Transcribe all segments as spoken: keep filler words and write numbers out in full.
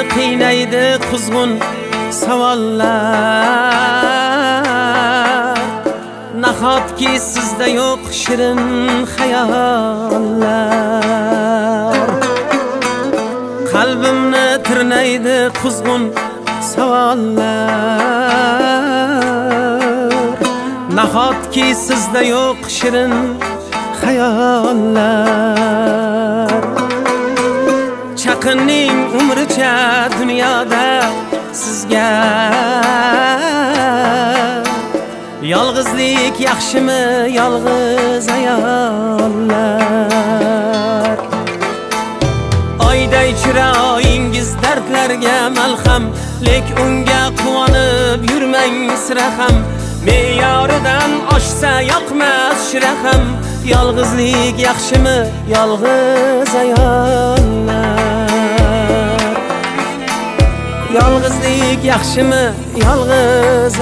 qiynaydi quzg'un savollar. Nahotki sizda yo'q shirin xayollar. Qalbimni tirnaydi quzg'un savollar. Nahotki sizda yo'q shirin xayollar. Chaqinning umricha dunyoda sizga yolg'izlik yaxshimi, yolg'iz ayollar. Oyday chiroyingiz dardlarga malham, lek unga quvonib yurmang sira ham. Me'yoridan oshsa yoqmas shira ham. Yolg'izlik yaxshimi, yolg'iz ayollar. Yolg'izlik yaxshimi, yolg'iz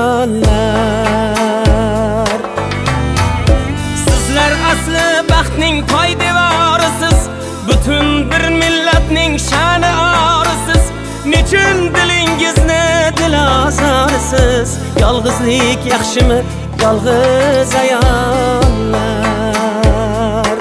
ayollar. Sizlar asli baxtning poydevorisiz, butun bir millatning sha'ni orisiz. Nechun dilingizni dilozorisiz? Yolg'izlik yaxshimi, yolg'iz ayollar.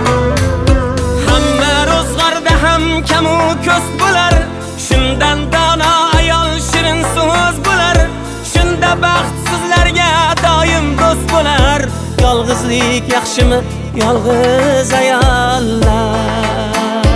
Hamma ro'zg'orda ham kamu ko'st bo'lar, shundan dono ayol shirin so'z bo'lar. Shunda baxt sizlarga doim do'st bo'lar. Yolg'izlik yaxshimi, yolg'iz ayollar.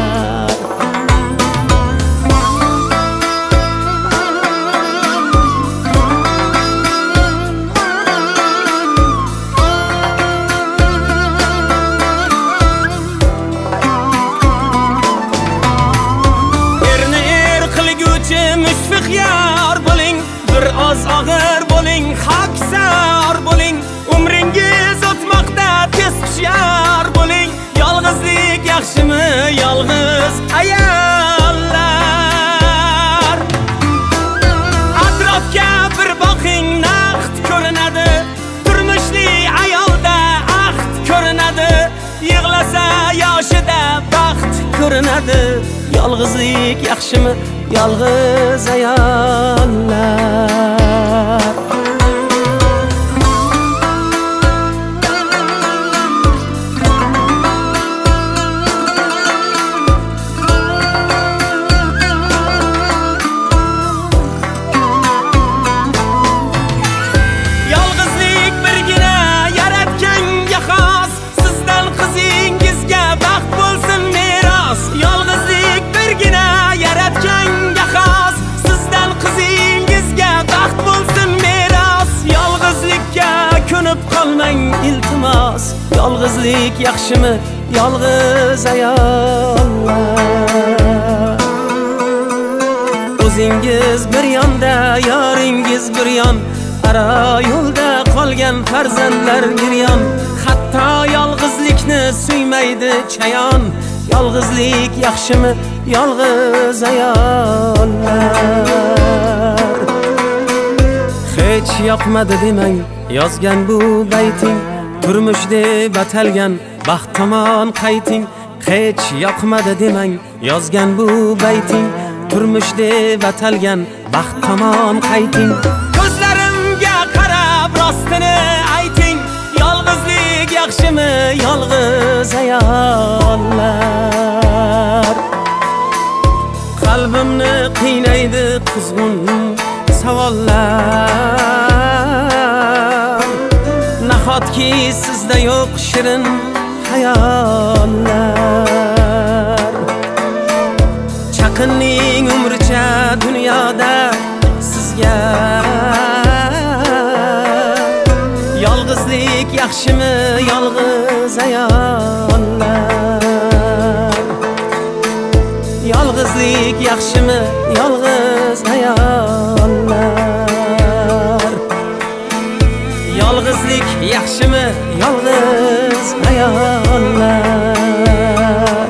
Mushfiq yor bo'ling, bir oz og'ir bo'ling, haqsor bo'ling. Umringiz o'tmoqda, tez hushyor bo'ling. Yolg'izlik yaxshimi, yolg'iz ayollar. Atrofga bir boqing, naqd ko'rinadi. Turmushli ayolda ahd ko'rinadi. Yig'lasa yoshida baxt ko'rinadi. Yolg'izlik yaxshimi, yolg'iz ayollar. Yolg'izlik birgina yaratganga xos. Sizdan qizingizga baxt bo'lsin meros. Yolg'izlik birgina yaratganga xos. Sizdan qizingizga baxt bo'lsin meros. Yolg'izlikka ko'nib qolmang iltimos. Yolg'izlik yaxshimi, yolg'iz ayollar. O'zingiz bir yonda, yoringiz bir yon. Ara yo'lda qolgan farzandlar giryon. Hatto yolg'izlikni suymaydi chayon. Yolg'izlik yaxshimi, yolg'iz ayollar. Hech yoqmadi demang yozgan bu bayting. Turmush deb atalgan baxt tomon qayting. Hech yoqmadi demang yozgan bu bayting. Turmush deb atalgan baxt tomon qayting. Ko'zlarimga qarab rostini ayting. Yolg'izlik yaxshimi, yolg'iz ayollar. Qalbimni qiynaydi quzg'un savollar. Nahotki sizda yo'q shirin xayollar. Chaqinning umricha dunyoda sizga yolg'izlik yaxshimi, yolg'iz ayollar. Yolg'izlik yaxshimi, yolg'iz ayollar. Yolg'izlik yaxshimi, yolg'iz ayollar.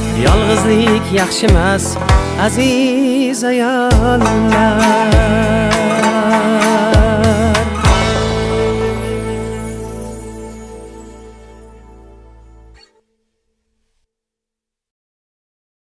Yolg'izlik yaxshimas aziz ayollar.